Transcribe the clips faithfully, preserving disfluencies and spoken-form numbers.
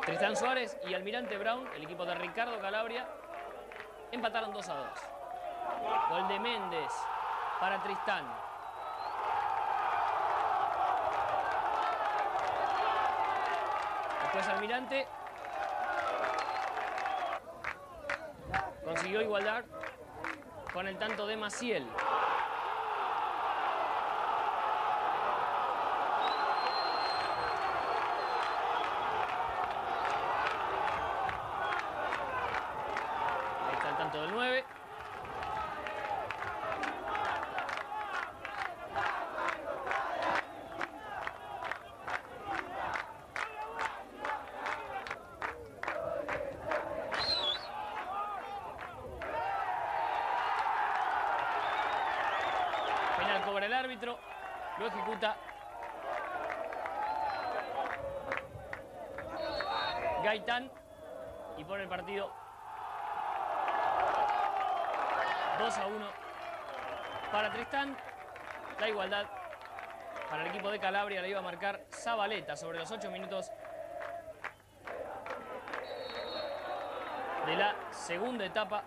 Tristán Suárez y Almirante Brown, el equipo de Ricardo Calabria, empataron dos a dos. Gol de Méndez para Tristán. Después Almirante consiguió igualdad con el tanto de Maciel. Ahí está el tanto del nueve. Penal cobra el árbitro, lo ejecuta Gaitán y pone el partido dos a uno para Tristán. La igualdad para el equipo de Calabria la iba a marcar Zabaleta sobre los ocho minutos de la segunda etapa.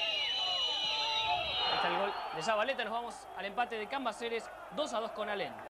El gol de Zabaleta. Nos vamos al empate de Cambaceres dos a dos con Alén.